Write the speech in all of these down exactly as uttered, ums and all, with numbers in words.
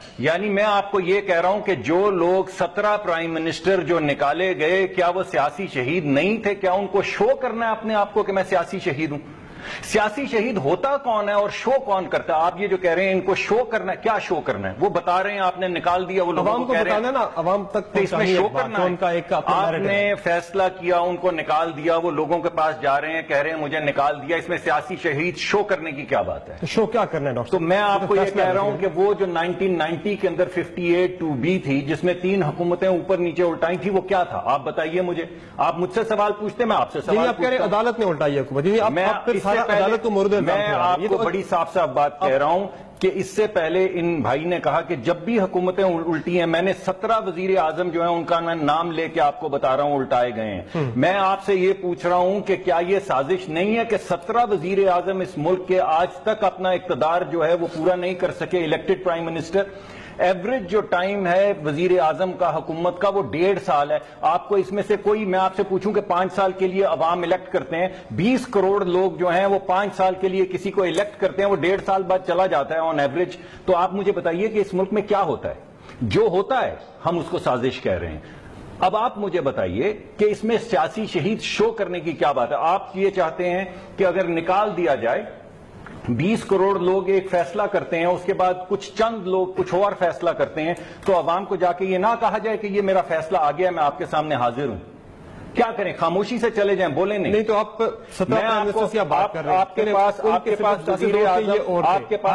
یعنی میں آپ کو یہ کہہ رہا ہوں کہ جو لوگ سترہ پرائم منسٹر جو نکالے گئے کیا وہ سیاسی شہید نہیں تھے؟ کیا ان کو شو کرنا ہے اپنے آپ کو کہ میں سیاسی شہید ہوں؟ سیاسی شہید ہوتا کون ہے اور شو کون کرتا ہے؟ آپ یہ جو کہہ رہے ہیں ان کو شو کرنا ہے، کیا شو کرنا ہے؟ وہ بتا رہے ہیں آپ نے نکال دیا، وہ لوگوں کو کہہ رہے ہیں نا عوام تک اس میں شو کرنا ہے۔ آپ نے فیصلہ کیا، ان کو نکال دیا، وہ لوگوں کے پاس جا رہے ہیں کہہ رہے ہیں مجھے نکال دیا، اس میں سیاسی شہید شو کرنے کی کیا بات ہے؟ شو کیا کرنا ہے ڈاکٹر؟ تو میں آپ کو یہ کہہ رہا ہوں کہ وہ جو نائنٹین نائنٹی کے اندر ففٹی ایٹ ٹو بی تھی جس میں تین حکومتیں اوپر نیچے الٹائی تھی، وہ کیا تھا؟ آپ بتائیے مجھے۔ آپ مجھ سے سوال پوچھتے، میں آپ سے سوال آپ کہہ رہے ہیں عدالت نے الٹائی حکومت، میں عدالت کو مورد میں آپ کو بڑی صاف صاف بات کہہ رہا ہوں کہ اس سے پہلے ان بھائی نے کہا کہ جب بھی حکومتیں الٹی ہیں، میں نے سترہ وزیر اعظم جو ہیں ان کا میں نام لے کے آپ کو بتا رہا ہوں الٹائے گئے ہیں۔ میں آپ سے یہ پوچھ رہا ہوں کہ کیا یہ سازش نہیں ہے کہ سترہ وزیر اعظم اس ملک کے آج تک اپنا اقتدار جو ہے وہ پورا نہیں کر سکے الیکٹڈ پرائم منسٹر؟ ایوریج جو ٹائم ہے وزیر اعظم کا حکومت کا وہ ڈیڑھ سال ہے۔ آپ کو اس میں سے کوئی، میں آپ سے پوچھوں کہ پانچ سال کے لیے عوام الیکٹ کرتے ہیں، بیس کروڑ لوگ جو ہیں وہ پانچ سال کے لیے کسی کو الیکٹ کرتے ہیں، وہ ڈیڑھ سال بعد چلا جاتا ہے آن ایوریج۔ تو آپ مجھے بتائیے کہ اس ملک میں کیا ہوتا ہے؟ جو ہوتا ہے ہم اس کو سازش کہہ رہے ہیں۔ اب آپ مجھے بتائیے کہ اس میں سیاسی شہید شو کرنے کی کیا بات ہے؟ آپ یہ چاہتے ہیں کہ اگر نکال دیا جائے، بیس کروڑ لوگ ایک فیصلہ کرتے ہیں، اس کے بعد کچھ چند لوگ کچھ اور فیصلہ کرتے ہیں، تو عوام کو جا کے یہ نہ کہا جائے کہ یہ میرا فیصلہ آ گیا، میں آپ کے سامنے حاضر ہوں۔ کیا کریں؟ خاموشی سے چلے جائیں، بولیں نہیں؟ نہیں تو آپ سترہ بات کر رہے ہیں، آپ کے پاس آپ کے پاس وزیر اعظم آپ کے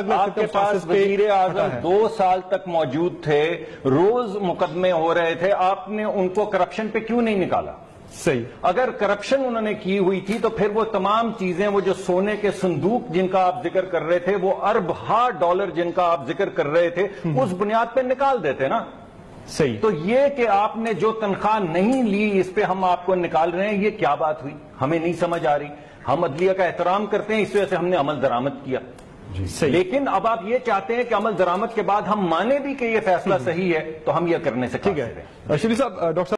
پاس وزیر اعظم دو سال تک موجود تھے، روز مقدمے ہو رہے تھے، آپ نے ان کو کرپشن پہ کیوں نہیں نکالا؟ صحیح، اگر کرپشن انہوں نے کی ہوئی تھی تو پھر وہ تمام چیزیں، وہ جو سونے کے صندوق جن کا آپ ذکر کر رہے تھے، وہ ارب ہا ڈالر جن کا آپ ذکر کر رہے تھے، اس بنیاد پہ نکال دیتے نا۔ صحیح، تو یہ کہ آپ نے جو تنخواہ نہیں لی اس پہ ہم آپ کو نکال رہے ہیں، یہ کیا بات ہوئی؟ ہمیں نہیں سمجھ آ رہی۔ ہم عدلیہ کا احترام کرتے ہیں، اس وجہ سے ہم نے عمل درآمد کیا، لیکن اب آپ یہ چاہتے ہیں کہ عمل درآمد کے بعد ہم مانے بھی کہ یہ فیصلہ صحیح ہے، تو ہم یہ کرنے سے ٹھیک ہے۔ شریف صاحب، ڈاکٹر